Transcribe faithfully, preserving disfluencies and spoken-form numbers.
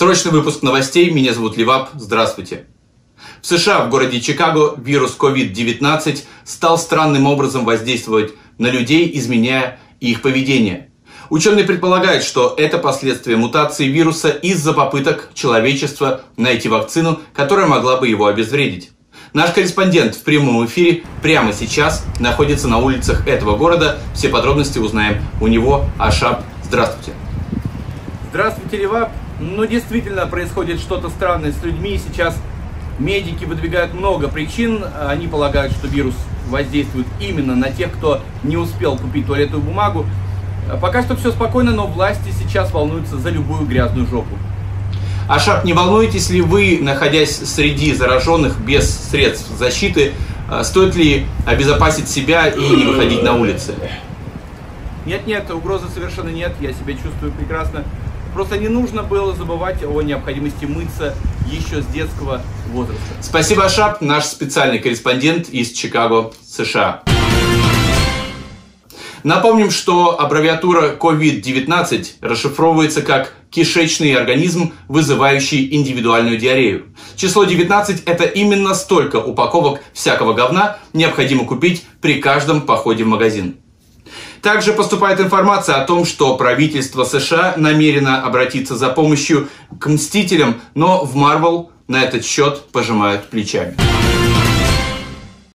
Срочный выпуск новостей. Меня зовут Левап. Здравствуйте. В США, в городе Чикаго, вирус ковид девятнадцать стал странным образом воздействовать на людей, изменяя их поведение. Ученые предполагают, что это последствия мутации вируса из-за попыток человечества найти вакцину, которая могла бы его обезвредить. Наш корреспондент в прямом эфире прямо сейчас находится на улицах этого города. Все подробности узнаем у него. Ашап, здравствуйте. Здравствуйте, Левап. Ну, действительно, происходит что-то странное с людьми. Сейчас медики выдвигают много причин. Они полагают, что вирус воздействует именно на тех, кто не успел купить туалетную бумагу. Пока что все спокойно, но власти сейчас волнуются за любую грязную жопу. Ашап, не волнуетесь ли вы, находясь среди зараженных без средств защиты, стоит ли обезопасить себя и не выходить на улицы? Нет-нет, угрозы совершенно нет, я себя чувствую прекрасно. Просто не нужно было забывать о необходимости мыться еще с детского возраста. Спасибо, Ашап, наш специальный корреспондент из Чикаго, США. Напомним, что аббревиатура ковид девятнадцать расшифровывается как кишечный организм, вызывающий индивидуальную диарею. Число девятнадцать – это именно столько упаковок всякого говна необходимо купить при каждом походе в магазин. Также поступает информация о том, что правительство США намерено обратиться за помощью к Мстителям, но в Marvel на этот счет пожимают плечами.